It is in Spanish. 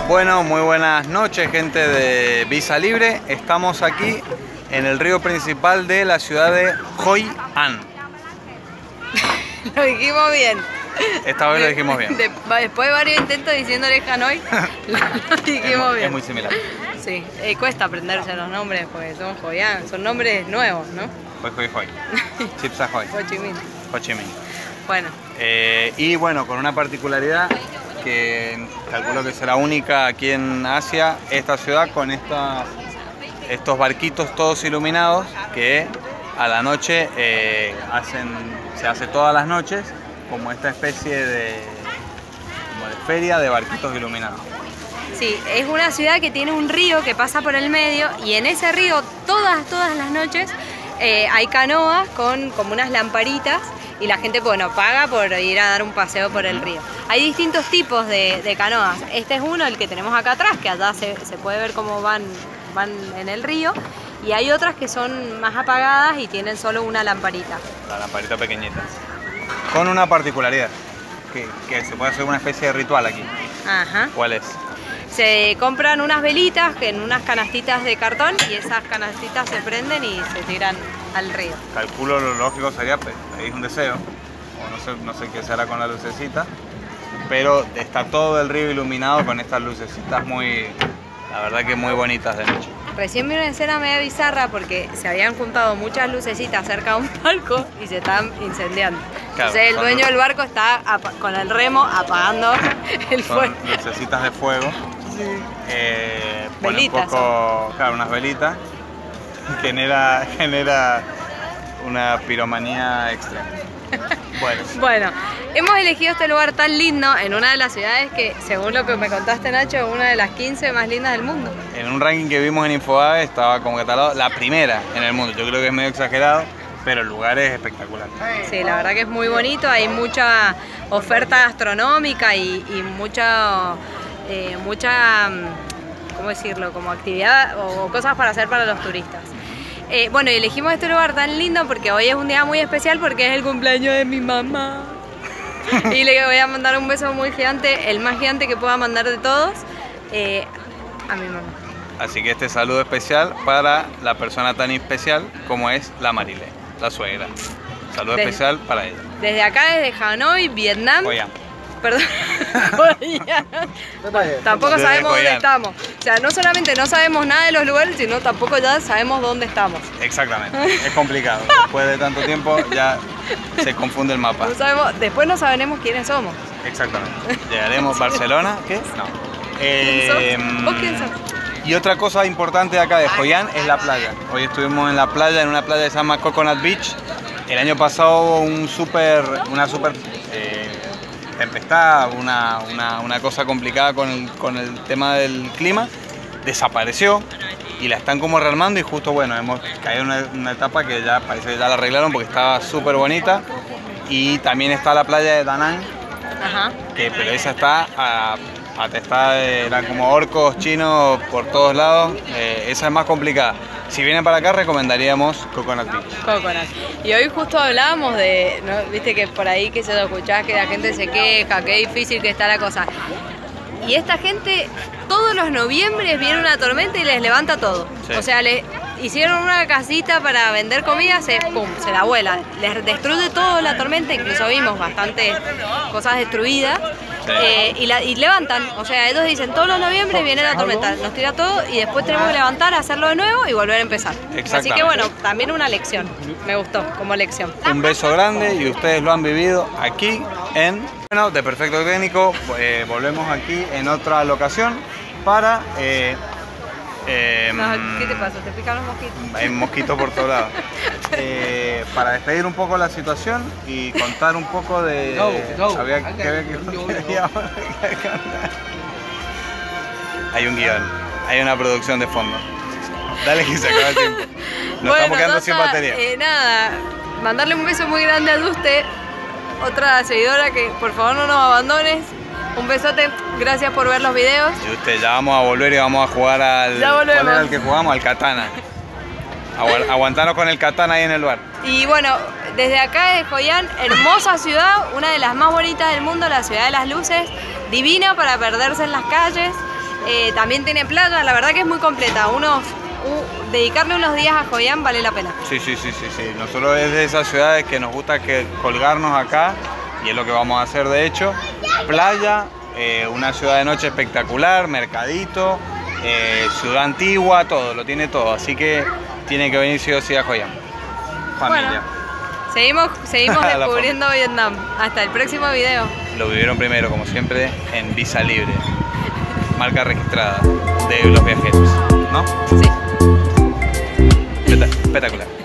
Bueno, muy buenas noches, gente de Visa Libre. Estamos aquí en el río principal de la ciudad de Hoi An. Lo dijimos bien. Esta vez lo dijimos bien. Después de varios intentos diciéndole Hanoi, lo dijimos bien. Es muy similar. Sí, cuesta aprenderse los nombres porque son Hoi An, son nombres nuevos, ¿no? Hoi. Chips Ahoy. Ho Chi Minh. Ho Chi Minh. Bueno. Y bueno, con una particularidad que calculo que será única aquí en Asia, esta ciudad con estos barquitos todos iluminados que a la noche se hace todas las noches como esta especie de feria de barquitos iluminados. Sí, es una ciudad que tiene un río que pasa por el medio y en ese río todas las noches hay canoas con como unas lamparitas y la gente, bueno, paga por ir a dar un paseo por el río. Hay distintos tipos de canoas. Este es uno, el que tenemos acá atrás, que allá se puede ver cómo van en el río. Y hay otras que son más apagadas y tienen solo una lamparita. La lamparita pequeñita. Con una particularidad, que se puede hacer una especie de ritual aquí. Ajá. ¿Cuál es? Se compran unas velitas en unas canastitas de cartón y esas canastitas se prenden y se tiran al río. Calculo lo lógico sería pedir un deseo, o no sé qué será con la lucecita, pero está todo el río iluminado con estas lucecitas la verdad que muy bonitas de noche. Recién vi una escena media bizarra porque se habían juntado muchas lucecitas cerca de un barco y se estaban incendiando. Claro, entonces el dueño del barco está con el remo apagando el fuego. Lucecitas de fuego. Sí. Velitas. Claro, unas velitas. Genera una piromanía extrema. Bueno, hemos elegido este lugar tan lindo en una de las ciudades que, según lo que me contaste, Nacho, es una de las 15 más lindas del mundo. En un ranking que vimos en Infobae estaba como catalogado la primera en el mundo. Yo creo que es medio exagerado, pero el lugar es espectacular. Sí, la verdad que es muy bonito, hay mucha oferta gastronómica y mucha, ¿cómo decirlo? Como actividad o cosas para hacer para los turistas. Bueno, y elegimos este lugar tan lindo porque hoy es un día muy especial porque es el cumpleaños de mi mamá. Y le voy a mandar un beso muy gigante, el más gigante que pueda mandar de todos, a mi mamá. Así que este saludo especial para la persona tan especial como es la Marile, la suegra. Saludo especial para ella. Desde acá, desde Hanoi, Vietnam. Hoi An. Perdón. Tampoco sabemos dónde estamos. O sea, no solamente no sabemos nada de los lugares, sino tampoco ya sabemos dónde estamos. Exactamente. Es complicado. Después de tanto tiempo ya se confunde el mapa. Después no sabremos quiénes somos. Exactamente. Llegaremos a Barcelona. ¿Qué? No. ¿Vos quién sos? Y otra cosa importante de acá de Hoi An es la playa. Hoy estuvimos en la playa, en una playa que se llama Coconut Beach. El año pasado hubo una super tempestad, una cosa complicada con el tema del clima. Desapareció y la están como rearmando y justo, bueno, hemos caído en una etapa que ya parece que ya la arreglaron porque estaba súper bonita. Y también está la playa de Da Nang. Ajá. Pero esa está atestada, eran como orcos chinos por todos lados. Esa es más complicada. Si vienen para acá recomendaríamos Coconut Beach. Coconut. Y hoy justo hablábamos de, ¿no? Viste que por ahí que se lo escuchás que la gente se queja, que difícil que está la cosa. Y esta gente todos los noviembres viene una tormenta y les levanta todo. Sí. O sea, hicieron una casita para vender comida, se la vuela. Les destruye todo la tormenta, incluso vimos bastantes cosas destruidas. Sí. Y levantan, o sea, ellos dicen todos los noviembre viene la tormenta, nos tira todo y después tenemos que levantar, hacerlo de nuevo y volver a empezar. Así que bueno, también una lección, me gustó como lección. Un beso grande y ustedes lo han vivido aquí en de Perfecto Técnico. Volvemos aquí en otra locación para... ¿Qué te pasa? ¿Te pican los mosquitos? Hay mosquitos por todos lados. Para despedir un poco la situación y contar un poco de... Hay un guión, hay una producción de fondo. Dale que se acaba el tiempo. Nos estamos quedando sin batería. Nada, mandarle un beso muy grande a Duste, otra seguidora que por favor no nos abandones. Un besote, gracias por ver los videos. Y usted, ya vamos a volver y vamos a jugar al... Ya volvemos. ¿Cuál era el que jugamos? Al katana. Aguantarnos con el katana ahí en el bar. Y bueno, desde acá de Hoi An, hermosa ciudad, una de las más bonitas del mundo, la ciudad de las luces, divina para perderse en las calles. También tiene playa, la verdad que es muy completa. Dedicarle unos días a Hoi An vale la pena. Sí. Nosotros es de esas ciudades que nos gusta colgarnos acá, y es lo que vamos a hacer de hecho. Playa, una ciudad de noche espectacular, mercadito, ciudad antigua, todo, lo tiene todo. Así que tiene que venir sí o sí a Hoi An. Familia. Bueno, seguimos descubriendo Vietnam. Hasta el próximo video. Lo vivieron primero, como siempre, en Visa Libre. Marca registrada de los viajeros, ¿no? Sí. Espectacular.